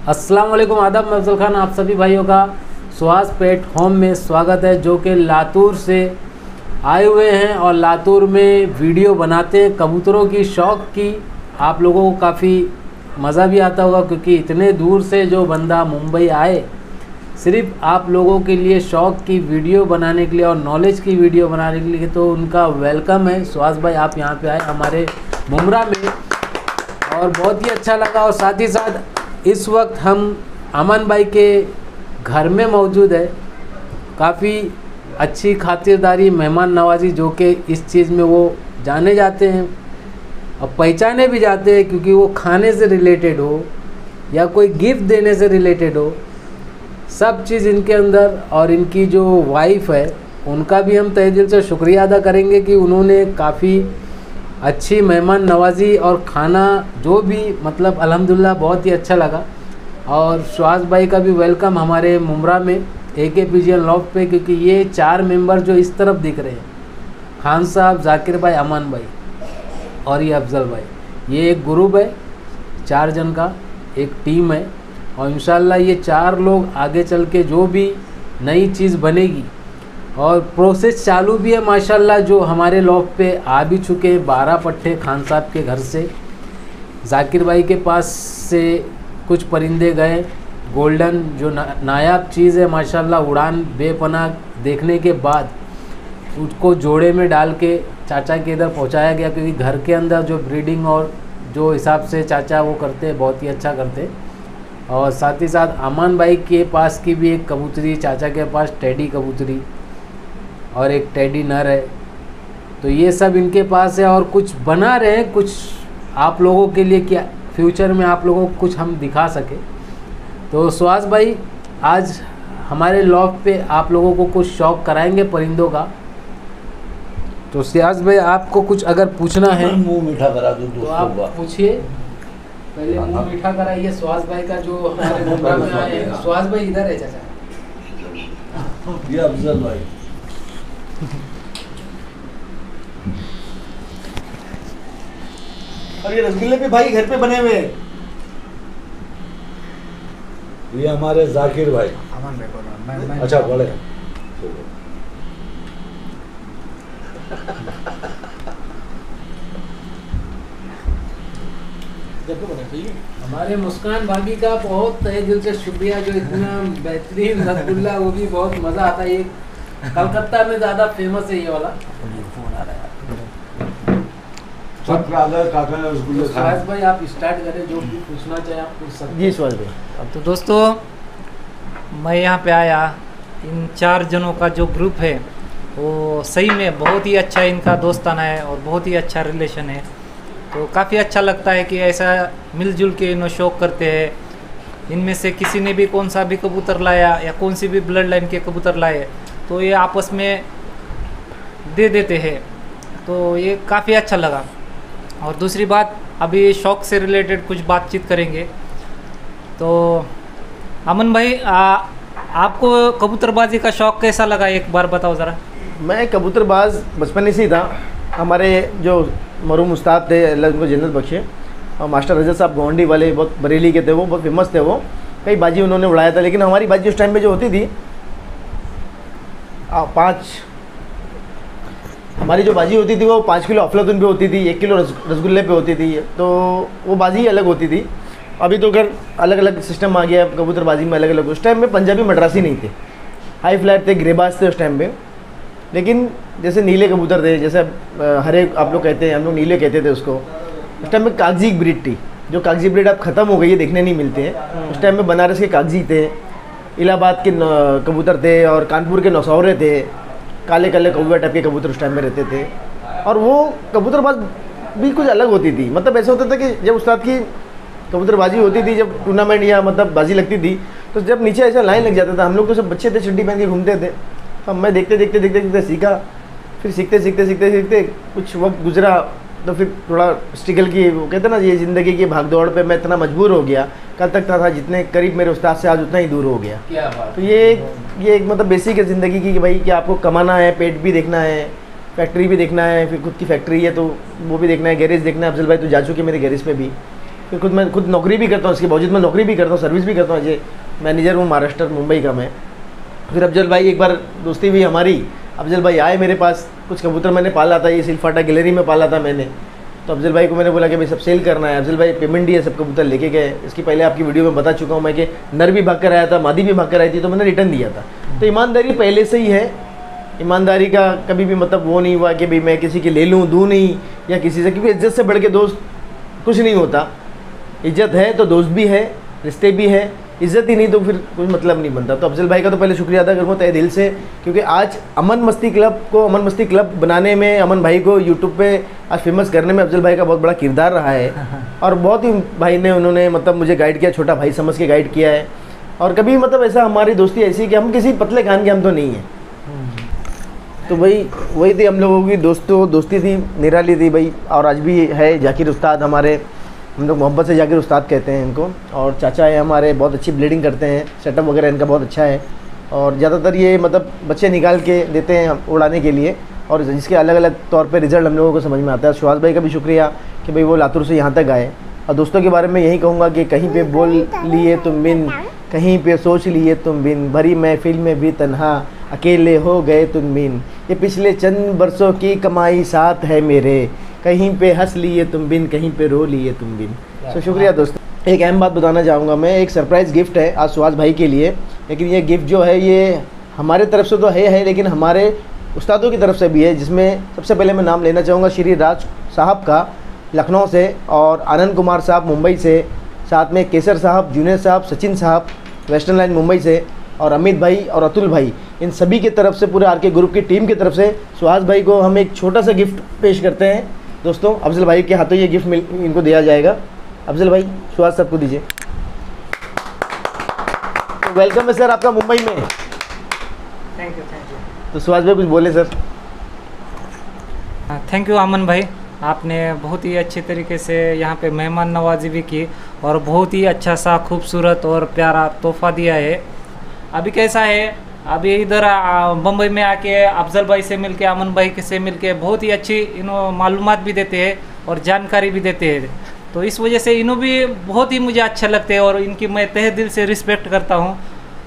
अस्सलाम वालेकुम, आदाब। मैं अफजल खान, आप सभी भाइयों का सुहास पेट होम में स्वागत है, जो कि लातूर से आए हुए हैं और लातूर में वीडियो बनाते हैं कबूतरों की शौक़ की। आप लोगों को काफ़ी मज़ा भी आता होगा, क्योंकि इतने दूर से जो बंदा मुंबई आए सिर्फ आप लोगों के लिए शौक़ की वीडियो बनाने के लिए और नॉलेज की वीडियो बनाने के लिए, तो उनका वेलकम है। सुहास भाई, आप यहाँ पे आए हमारे मुमरा में और बहुत ही अच्छा लगा। और साथ ही साथ इस वक्त हम अमन भाई के घर में मौजूद है। काफ़ी अच्छी खातिरदारी, मेहमान नवाजी, जो कि इस चीज़ में वो जाने जाते हैं और पहचाने भी जाते हैं, क्योंकि वो खाने से रिलेटेड हो या कोई गिफ्ट देने से रिलेटेड हो, सब चीज़ इनके अंदर। और इनकी जो वाइफ है उनका भी हम तहे दिल से शुक्रिया अदा करेंगे कि उन्होंने काफ़ी अच्छी मेहमान नवाजी और खाना जो भी, मतलब अल्हम्दुलिल्लाह बहुत ही अच्छा लगा। और सुहास भाई का भी वेलकम हमारे मुमरा में AKPGN लॉफ्ट पे, क्योंकि ये 4 मेंबर जो इस तरफ दिख रहे हैं, खान साहब, जाकिर भाई, अमान भाई और ये अफजल भाई, ये एक ग्रुप है, 4 जन का एक टीम है। और इंशाल्लाह ये 4 लोग आगे चल के जो भी नई चीज़ बनेगी, और प्रोसेस चालू भी है माशाल्लाह। जो हमारे लॉफ्ट पे आ भी चुके हैं 12 पट्टे खान साहब के घर से, जाकिर भाई के पास से कुछ परिंदे गए, गोल्डन जो नायाब चीज़ है माशाल्लाह, उड़ान बेपनाह देखने के बाद उसको जोड़े में डाल के चाचा के इधर पहुंचाया गया, क्योंकि घर के अंदर जो ब्रीडिंग और जो हिसाब से चाचा वो करते हैं बहुत ही अच्छा करते हैं। और साथ ही साथ अमान भाई के पास की भी एक कबूतरी, चाचा के पास टेडी कबूतरी और एक टेडी नर है, तो ये सब इनके पास है। और कुछ बना रहे हैं, कुछ आप लोगों के लिए, क्या फ्यूचर में आप लोगों को कुछ हम दिखा सके। तो सुहास भाई आज हमारे लॉफ्ट पे आप लोगों को कुछ शौक़ कराएंगे परिंदों का। तो सुहास भाई आपको कुछ अगर पूछना है, मुंह मीठा करा दूं तो आप पूछिए। पहले मुंह मीठा कराइए सुहास भाई का, जो हमारे मुंबई में आए हैं। सुहास भाई इधर है चाचा, ये अफजल भाई। और ये रसगुल्ले भी भाई घर पे बने हुए हैं। ये हमारे जाकिर भाई। मैं अच्छा बोले। हमारे मुस्कान भाभी का बहुत तहे दिल से शुक्रिया, जो इतना बेहतरीन रसगुल्ला, वो भी बहुत मज़ा आता है। ये कलकत्ता में ज़्यादा फेमस है ये वाला। सुहास भाई आप स्टार्ट करें, जो भी पूछना चाहे आप पूछ सकते हैं। जी सुहास भाई। अब तो दोस्तों, मैं यहाँ पे आया, इन 4 जनों का जो ग्रुप है वो सही में बहुत ही अच्छा इनका दोस्ताना है और बहुत ही अच्छा रिलेशन है। तो काफ़ी अच्छा लगता है कि ऐसा मिलजुल के इन्हों शौक़ करते हैं। इनमें से किसी ने भी कौन सा भी कबूतर लाया या कौन सी भी ब्लड लाइन के कबूतर लाए, तो ये आपस में दे देते हैं। तो ये काफ़ी अच्छा लगा। और दूसरी बात, अभी शौक़ से रिलेटेड कुछ बातचीत करेंगे। तो अमन भाई, आपको कबूतरबाजी का शौक़ कैसा लगा, एक बार बताओ ज़रा। मैं कबूतरबाज बचपन से ही था। हमारे जो मरूम उस्ताद थे, अल्लाह उनको जन्नत बख्शे, और मास्टर रजत साहब गोंडी वाले, बहुत बरेली के थे, वो बहुत फेमस थे। वो कई बाजी उन्होंने उड़ाया था। लेकिन हमारी बाजी उस टाइम पे जो होती थी, 5 हमारी जो बाजी होती थी वो 5 किलो अफलातून पे होती थी, 1 किलो रसगुल्ले पे होती थी। तो वो बाजी ही अलग होती थी। अभी तो अगर अलग अलग सिस्टम आ गया कबूतरबाजी में, अलग अलग। उस टाइम में पंजाबी मद्रासी नहीं थे, हाई फ्लैट थे, ग्रेबाज थे उस टाइम पे। लेकिन जैसे नीले कबूतर थे, जैसे हरे आप लोग कहते हैं, हम लोग नीले कहते थे उसको। उस टाइम में कागजी ब्रीड थी, जो कागजी ब्रीड अब ख़त्म हो गई है, देखने नहीं मिलते हैं। उस टाइम में बनारस के कागजी थे, इलाहाबाद के कबूतर थे, और कानपुर के नौसौरे थे, काले काले कौवा टाइप के कबूतर उस टाइम में रहते थे। और वो कबूतरबाज भी कुछ अलग होती थी। मतलब ऐसा होता था कि जब उस्ताद की कबूतरबाजी होती थी, जब टूर्नामेंट या मतलब बाजी लगती थी, तो जब नीचे ऐसा लाइन लग जाता था, हम लोग तो सब बच्चे थे, चड्डी पहन के घूमते थे। अब मैं देखते देखते देखते देखते सीखा। फिर सीखते सीखते सीखते सीखते कुछ वक्त गुजरा, तो फिर थोड़ा स्ट्रगल की, वो कहते ना, ये ज़िंदगी की भागदौड़ पे मैं इतना मजबूर हो गया। कल तक था जितने करीब मेरे उस्ताद से, आज उतना ही दूर हो गया। क्या बात। तो ये एक मतलब बेसिक है ज़िंदगी की, कि भाई कि आपको कमाना है, पेट भी देखना है, फैक्ट्री भी देखना है, फिर खुद की फैक्ट्री है तो वो भी देखना है, गैरेज देखना है। अफजल भाई तो जा चुके मेरे गैरेज पे भी। फिर मैं खुद नौकरी भी करता हूँ, इसके बावजूद मैं नौकरी भी करता हूँ, सर्विस भी करता हूँ, एज ए मैनेजर हूँ महाराष्ट्र मुंबई का मैं। फिर अफजल भाई एक बार दोस्ती हुई हमारी, अफजल भाई आए मेरे पास, कुछ कबूतर मैंने पाला था, ये सिलफाटा गैलरी में पाला था मैंने। तो अफजल भाई को मैंने बोला कि भाई सब सेल करना है। अफजल भाई पेमेंट दिया, सब कबूतर लेके गए। इसकी पहले आपकी वीडियो में बता चुका हूँ मैं कि नर भी भाग कर आया था, मादी भी भाग कर आई थी, तो मैंने रिटर्न दिया था। तो ईमानदारी पहले से ही है, ईमानदारी का कभी भी मतलब वो नहीं हुआ कि भाई मैं किसी की ले लूँ दूँ नहीं, या किसी से, क्योंकि इज्जत से बढ़ के दोस्त कुछ नहीं होता। इज्जत है तो दोस्त भी है, रिश्ते भी है, इज्जत ही नहीं तो फिर कोई मतलब नहीं बनता। तो अफजल भाई का तो पहले शुक्रिया अदा करूँगा तहे दिल से, क्योंकि आज अमन मस्ती क्लब को, अमन मस्ती क्लब बनाने में, अमन भाई को यूट्यूब पे आज फेमस करने में अफजल भाई का बहुत बड़ा किरदार रहा है। और बहुत ही भाई ने, उन्होंने मतलब मुझे गाइड किया, छोटा भाई समझ के गाइड किया है। और कभी मतलब ऐसा हमारी दोस्ती ऐसी कि हम किसी पतले खान के हम तो नहीं हैं। तो वही थी हम लोगों की दोस्ती थी, निराली थी भाई। और आज भी है जाकिर उस्ताद हमारे, हम लोग मोहब्बत से जाकिर उस्ताद कहते हैं इनको। और चाचा है हमारे, बहुत अच्छी ब्लीडिंग करते हैं, सेटअप वगैरह इनका बहुत अच्छा है। और ज़्यादातर ये मतलब बच्चे निकाल के देते हैं उड़ाने के लिए, और जिसके अलग अलग तौर पे रिज़ल्ट हम लोगों को समझ में आता है। सुहास भाई का भी शुक्रिया कि भाई वो लातूर से यहाँ तक आए। और दोस्तों के बारे में यही कहूँगा कि कहीं पे बोल लिए तुम बिन, कहीं पे सोच लिए तुम बिन, भरी महफिल में भी तन्हा अकेले हो गए तुम बिन, ये पिछले चंद बरसों की कमाई साथ है मेरे, कहीं पे हंस लिए तुम बिन, कहीं पे रो लिए तुम बिन। तो शुक्रिया दोस्तों। एक अहम बात बताना चाहूँगा मैं, एक सरप्राइज़ गिफ्ट है आज सुहास भाई के लिए। लेकिन ये गिफ्ट जो है ये हमारे तरफ से तो है लेकिन हमारे उस्तादों की तरफ से भी है, जिसमें सबसे पहले मैं नाम लेना चाहूँगा श्री राज साहब का लखनऊ से, और आनंद कुमार साहब मुंबई से, साथ में केसर साहब, जुनेद साहब, सचिन साहब वेस्टर्न लाइन मुंबई से, और अमित भाई और अतुल भाई, इन सभी की तरफ से, पूरे आर के ग्रुप की टीम की तरफ से सुहास भाई को हम एक छोटा सा गिफ्ट पेश करते हैं। दोस्तों अफजल भाई के हाथों ये गिफ्ट इनको दिया जाएगा। अफजल भाई सुहास साहब को दीजिए। तो वेलकम है सर आपका मुंबई में। Thank you. तो सुहास भाई कुछ बोले सर। थैंक यू अमन भाई, आपने बहुत ही अच्छे तरीके से यहाँ पे मेहमान नवाजी भी की और बहुत ही अच्छा सा खूबसूरत और प्यारा तोहफा दिया है। अभी कैसा है, अभी इधर बम्बई में आके अफजल भाई से मिलके, अमन भाई से मिलके बहुत ही अच्छी इन्हों मालूमात भी देते हैं और जानकारी भी देते हैं। तो इस वजह से इन्हों भी बहुत ही मुझे अच्छा लगते हैं और इनकी मैं तहे दिल से रिस्पेक्ट करता हूँ।